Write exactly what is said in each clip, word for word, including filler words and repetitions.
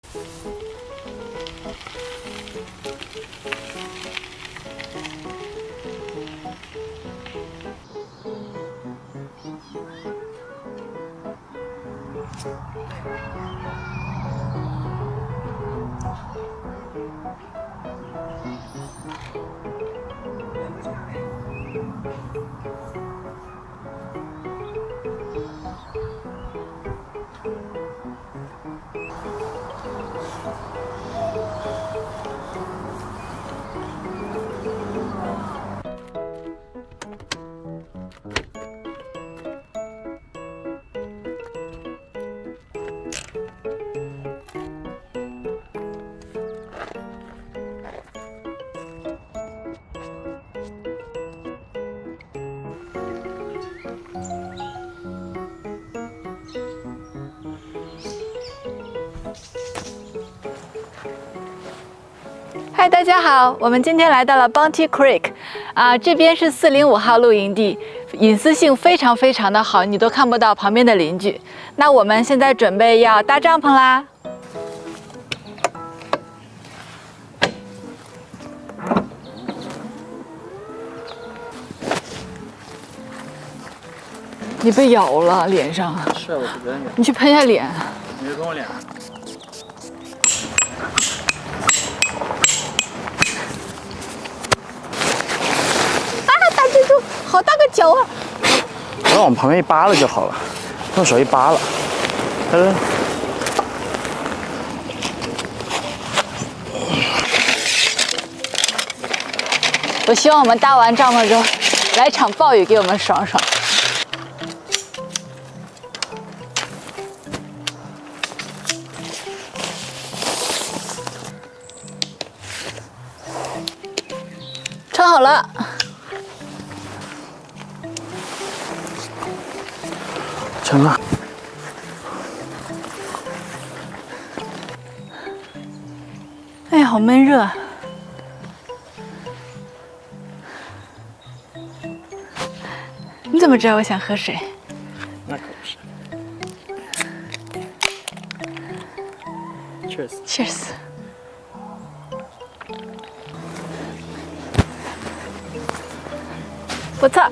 嗨，大家好，我们今天来到了 Bounty Creek， 啊，这边是四零五号露营地，隐私性非常非常的好，你都看不到旁边的邻居。那我们现在准备要搭帐篷啦。你被咬了脸上？ 是，我是别人咬。 你去喷一下脸。 你就跟我脸。 好大个脚啊！ 我往旁边一扒拉就好了，用手一扒拉。嗯。 我希望我们搭完帐篷之后，来场暴雨给我们爽爽。穿好了。 成了。 哎呀，好闷热。你怎么知道我想喝水？ 那可不是。Cheers。 Cheers。不错。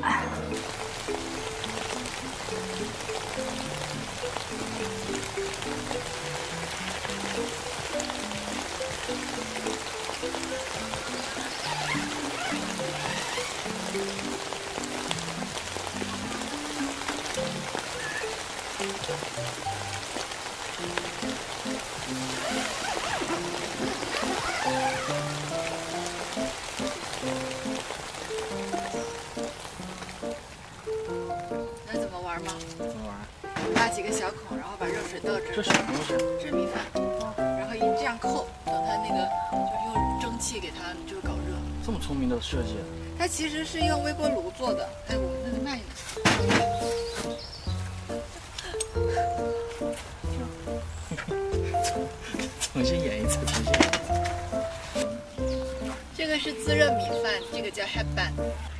挖几个小孔，然后把热水倒这。 这什么东西？ 这是米饭，然后一这样扣，等它那个就用蒸汽给它就搞热。 这么聪明的设计。 它其实是用微波炉做的。哎，我们那里卖呢。 重新演一次，重新演一次。 这个是自热米饭，这个叫 headband。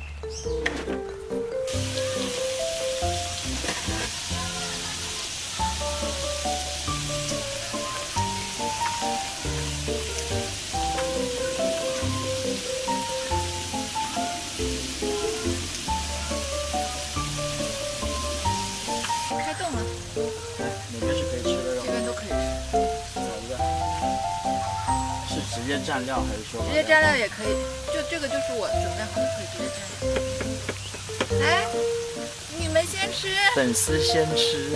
开动了。 哪边是可以吃的肉？ 这边都可以吃。 哪一个？是直接蘸料还是说？ 直接蘸料也可以，就这个就是我准备好的，可以直接蘸料。来，你们先吃。 粉丝先吃。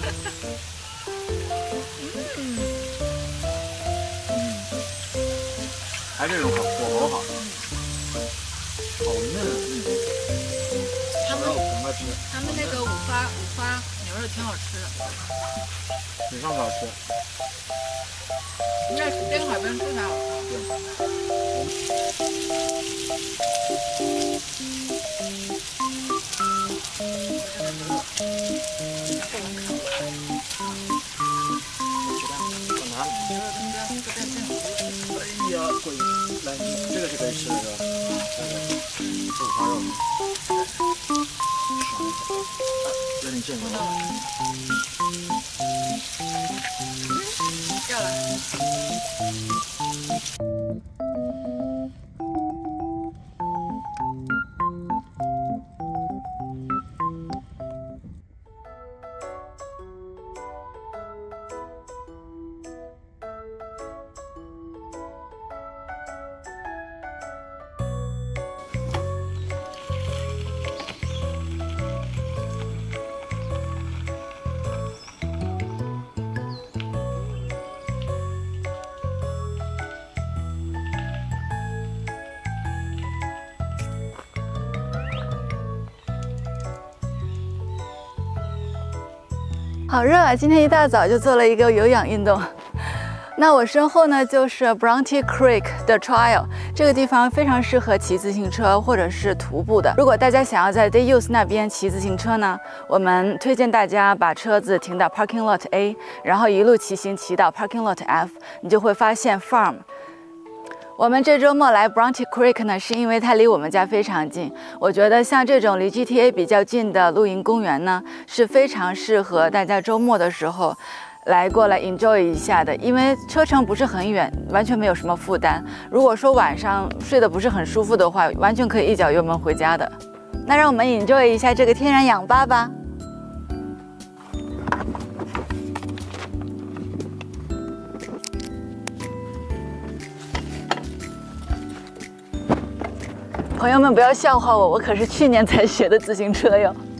嗯。 嗯。还是这种好火候好。好嫩。嗯。 他们赶快吃。 他们那个五花五花牛肉挺好吃的。 比上次好吃。 那边烤边吃才好吃。 对。哎呀，贵！来，这个是可以吃的是吧？这个是五花肉。爽一口，有点正了。 掉了。 好热啊！今天一大早就做了一个有氧运动。那我身后呢，就是 Bronte Creek 的 Trail， 这个地方非常适合骑自行车或者是徒步的。如果大家想要在 Dayuse 那边骑自行车呢，我们推荐大家把车子停到 Parking Lot A， 然后一路骑行骑到 Parking Lot F， 你就会发现 Farm。我们这周末来 Bronte Creek 呢，是因为它离我们家非常近。我觉得像这种离 G T A 比较近的露营公园呢，是非常适合大家周末的时候来过来 enjoy 一下的，因为车程不是很远，完全没有什么负担。如果说晚上睡得不是很舒服的话，完全可以一脚油门回家的。那让我们 enjoy 一下这个天然氧吧吧。朋友们不要笑话我，我可是去年才学的自行车哟。